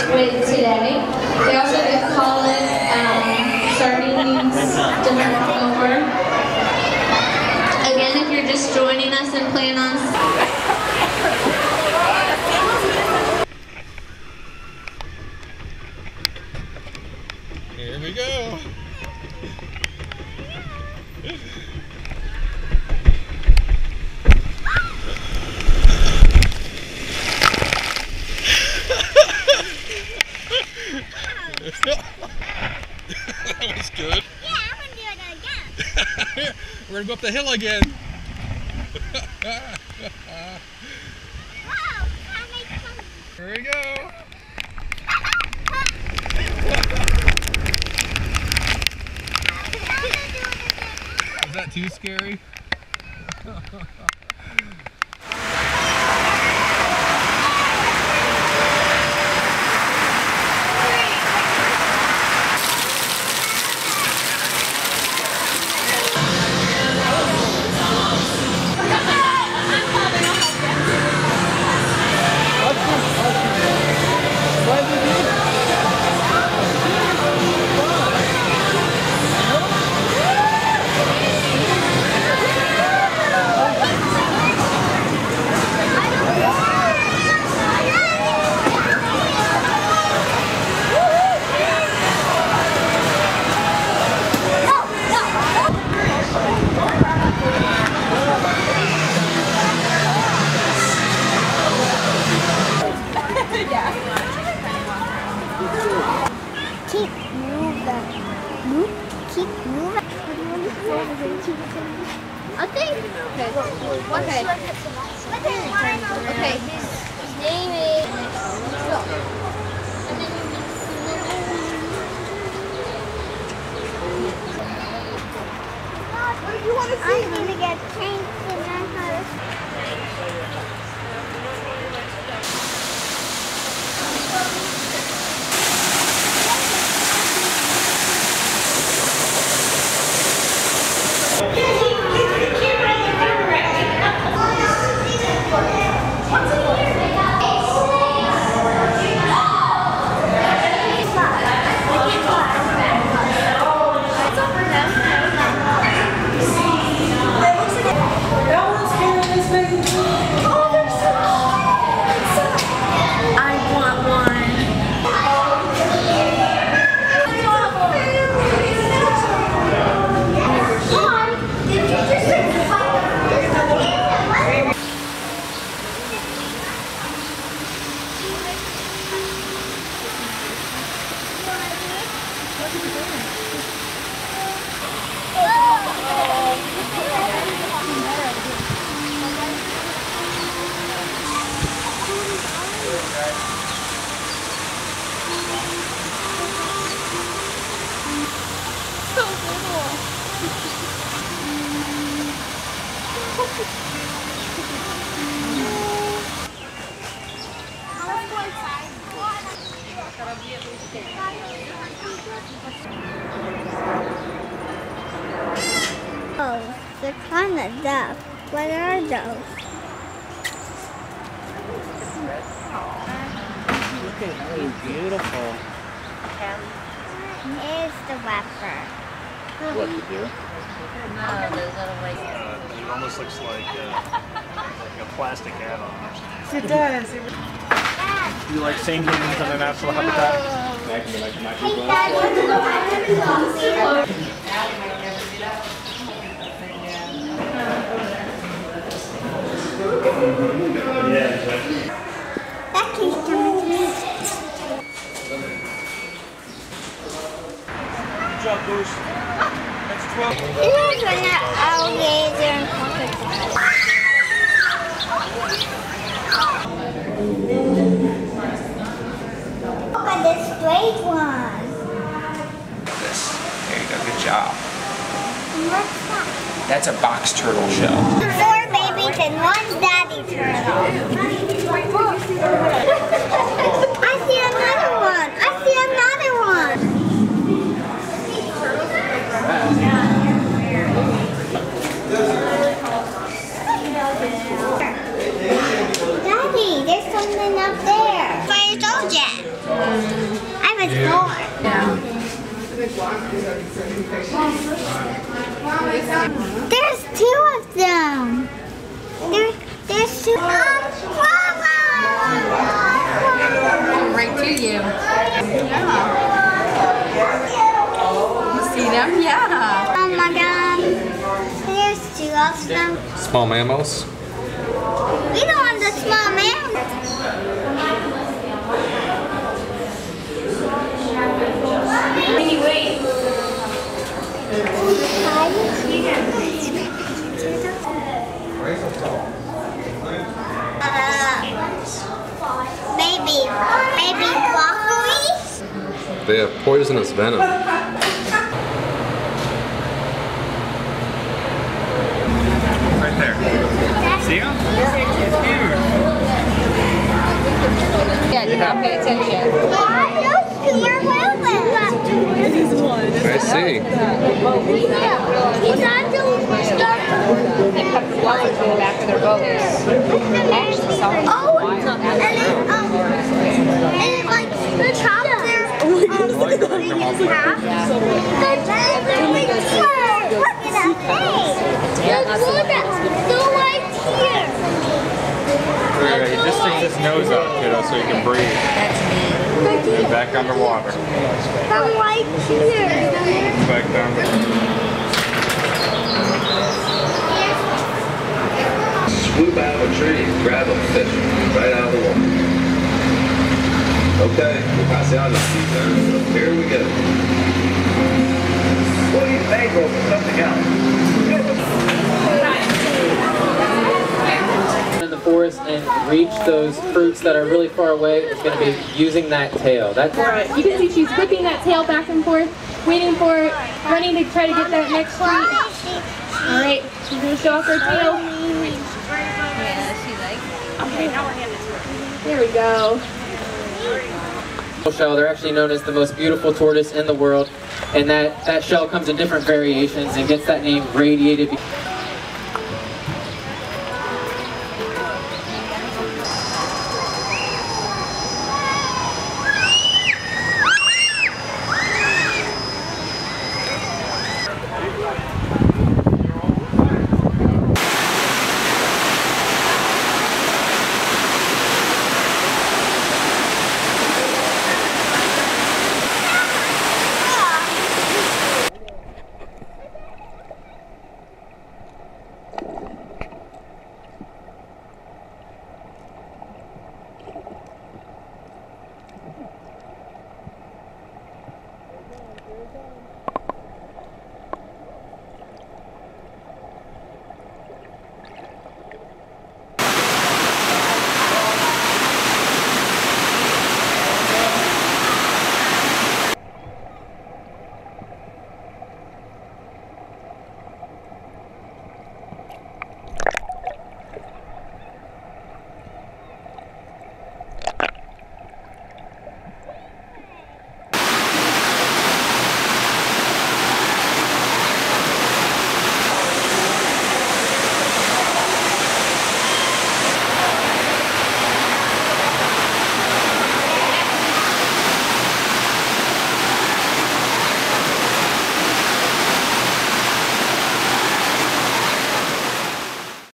with today. They also get pollen, sardines delivered over. Again, if you're just joining us and plan on here we go. That was good. Yeah, I'm gonna do it again. We're gonna go up the hill again. Wow, that makes fun. Here we go. Is that too scary? Keep moving. Keep moving. Okay. Okay. Okay. His name is. What do you want to see? I'm gonna get changed to learn how to. Oh, they're kind of deaf. What are those? Look at her, beautiful. Here's the wrapper. What to do? It almost looks like a plastic add-on or something. It does. You like St. Kitts on a natural habitat? Hey, Dad, what's the Yeah, exactly. That keeps coming to me. Good job, Goose. That's 12. Here's an alligator and crocodile. Look at this straight one. This. There you go. Good job. What's that? That's a box turtle shell. 4 babies and 1 daddy turtle. I see another one. I see another one. Daddy, there's something up there. Where's Ojet? I was born. There's two of them. There's two. Right to you. Yeah. You see them? Yeah. Oh my God. There's two of them. Small mammals. We don't want the small man. Maybe broccoli? They have poisonous venom. Right there. See him? It's huge. Yeah, do not pay attention. I see. He's not doing stuff. They cut the flowers in the back of their boats. Actually, some Oh, and then like the top there, in half. They're like here. Look at that face. Look at the light here. He just sticks his nose out, kiddo, so he can breathe. And back underwater. The light here. Back down to Swoop out of a tree and grab a fish right out of the water. Okay, we'll pass out this season. Here we go. What do you think of something else? In the forest and reach those fruits that are really far away is going to be using that tail. That's Right. You can see she's whipping that tail back and forth, waiting for it, running to try to get that next treat. All right, she's going to show off her tail. There we go. shell. They're actually known as the most beautiful tortoise in the world, and that shell comes in different variations and gets that name radiated.